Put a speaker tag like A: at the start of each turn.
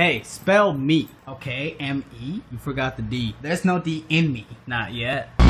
A: Hey, spell me.
B: Okay, M-E.
A: You forgot the D.
B: There's no D in me.
A: Not yet.